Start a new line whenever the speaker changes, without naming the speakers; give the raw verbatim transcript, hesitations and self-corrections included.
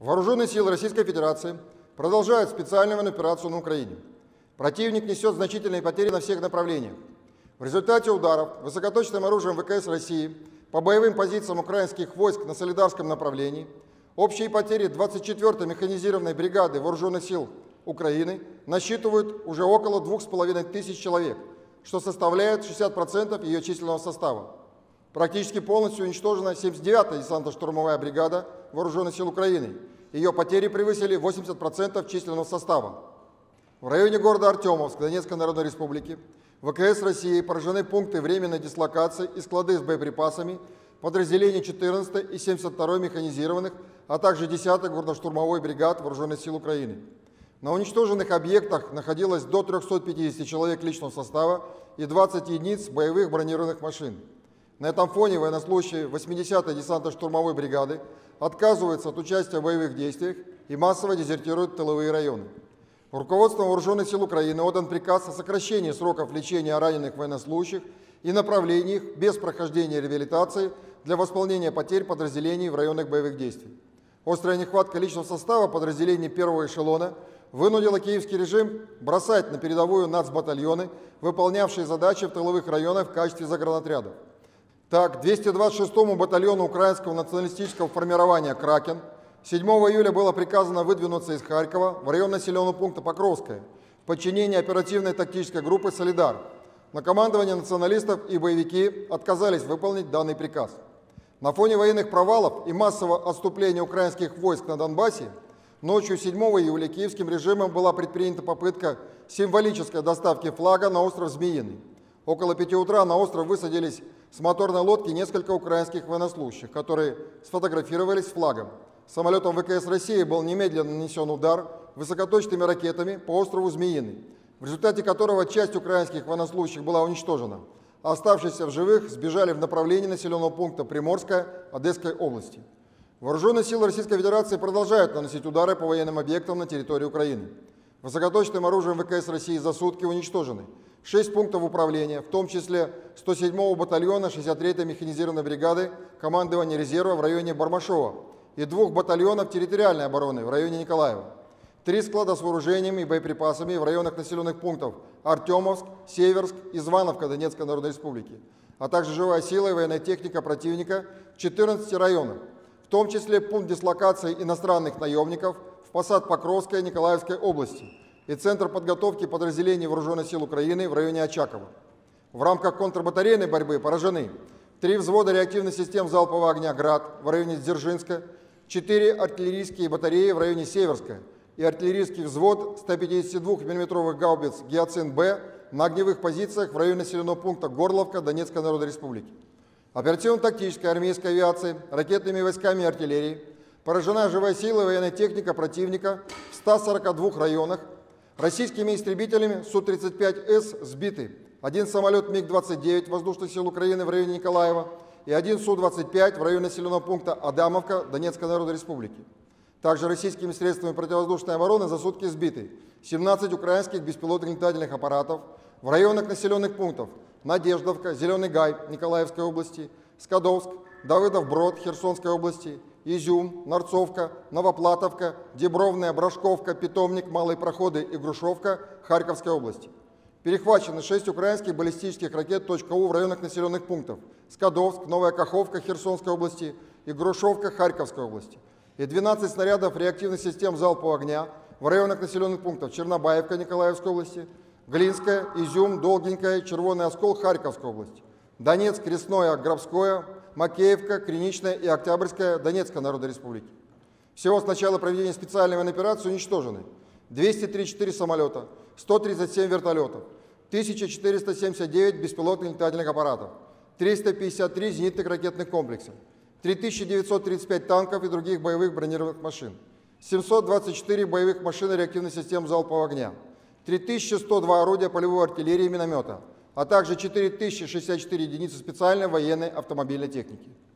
Вооруженные силы Российской Федерации продолжают специальную военную операцию на Украине. Противник несет значительные потери на всех направлениях. В результате ударов высокоточным оружием ВКС России по боевым позициям украинских войск на Солидарском направлении общие потери двадцать четвёртой механизированной бригады Вооруженных сил Украины насчитывают уже около двух с половиной тысяч человек, что составляет шестьдесят процентов ее численного состава. Практически полностью уничтожена семьдесят девятая десантно-штурмовая бригада Вооруженных сил Украины. Ее потери превысили восемьдесят процентов численного состава. В районе города Артемовск Донецкой Народной Республики ВКС России поражены пункты временной дислокации и склады с боеприпасами подразделений четырнадцатой и семьдесят второй механизированных, а также десятой горно-штурмовой бригад Вооруженных сил Украины. На уничтоженных объектах находилось до трёхсот пятидесяти человек личного состава и двадцати единиц боевых бронированных машин. На этом фоне военнослужащие восьмидесятой десантно-штурмовой бригады отказываются от участия в боевых действиях и массово дезертируют в тыловые районы. Руководством Вооруженных сил Украины отдан приказ о сокращении сроков лечения раненых военнослужащих и направлении их без прохождения реабилитации для восполнения потерь подразделений в районах боевых действий. Острая нехватка личного состава подразделений первого эшелона вынудила киевский режим бросать на передовую нацбатальоны, выполнявшие задачи в тыловых районах в качестве загранотрядов. Так, двухсот двадцать шестому батальону украинского националистического формирования «Кракен» седьмого июля было приказано выдвинуться из Харькова в район населенного пункта Покровское в подчинении оперативной тактической группы «Солидар». Но командование националистов и боевики отказались выполнить данный приказ. На фоне военных провалов и массового отступления украинских войск на Донбассе ночью седьмого июля киевским режимом была предпринята попытка символической доставки флага на остров Змеиный. Около пяти утра на остров высадились с моторной лодки несколько украинских военнослужащих, которые сфотографировались с флагом. Самолетом ВКС России был немедленно нанесен удар высокоточными ракетами по острову Змеиный, в результате которого часть украинских военнослужащих была уничтожена, а оставшиеся в живых сбежали в направлении населенного пункта Приморская Одесской области. Вооруженные силы Российской Федерации продолжают наносить удары по военным объектам на территории Украины. Высокоточным оружием ВКС России за сутки уничтожены шесть пунктов управления, в том числе сто седьмого батальона шестьдесят третьей механизированной бригады командования резерва в районе Бармашова и двух батальонов территориальной обороны в районе Николаева, три склада с вооружением и боеприпасами в районах населенных пунктов Артемовск, Северск и Звановка Донецкой Народной Республики, а также живая сила и военная техника противника в четырнадцати районах, в том числе пункт дислокации иностранных наемников в Посад Покровской Николаевской области и Центр подготовки подразделений Вооруженных сил Украины в районе Очакова. В рамках контрбатарейной борьбы поражены три взвода реактивных систем залпового огня «Град» в районе Дзержинска, четыре артиллерийские батареи в районе Северска и артиллерийский взвод ста пятидесяти двух миллиметровых гаубиц «Гиацинт-Б» на огневых позициях в районе населенного пункта Горловка Донецкой Народной Республики. Оперативно-тактической армейской авиации, ракетными войсками и артиллерией поражена живая сила и военная техника противника в ста сорока двух районах. Российскими истребителями Су тридцать пять С сбиты один самолет МиГ двадцать девять Воздушных сил Украины в районе Николаева и один Су двадцать пять в районе населенного пункта Адамовка Донецкой Народной Республики. Также российскими средствами противовоздушной обороны за сутки сбиты семнадцать украинских беспилотных летательных аппаратов в районах населенных пунктов Надеждовка, Зеленый Гай Николаевской области, Скадовск, Давыдов-Брод Херсонской области, Изюм, Нарцовка, Новоплатовка, Дебровная, Брашковка, Питомник, Малые Проходы и Грушевка Харьковской области. Перехвачены шесть украинских баллистических ракет .У в районах населенных пунктов Скадовск, Новая Каховка Херсонской области и Грушевка Харьковской области. И двенадцать снарядов реактивных систем залпового огня в районах населенных пунктов Чернобаевка Николаевской области, Глинская, Изюм, Долгенькая, Червоный Оскол Харьковской области, Донецк, Крестное, Грабское, Макеевка, Криничная и Октябрьская Донецкой Народной Республики. Всего с начала проведения специальной военной операции уничтожены двести тридцать четыре самолета, сто тридцать семь вертолетов, тысяча четыреста семьдесят девять беспилотных летательных аппаратов, триста пятьдесят три зенитных ракетных комплекса, три тысячи девятьсот тридцать пять танков и других боевых бронированных машин, семьсот двадцать четыре боевых машин реактивных систем залпового огня, три тысячи сто два орудия полевой артиллерии и миномета, а также четыре тысячи шестьдесят четыре единицы специальной военной автомобильной техники.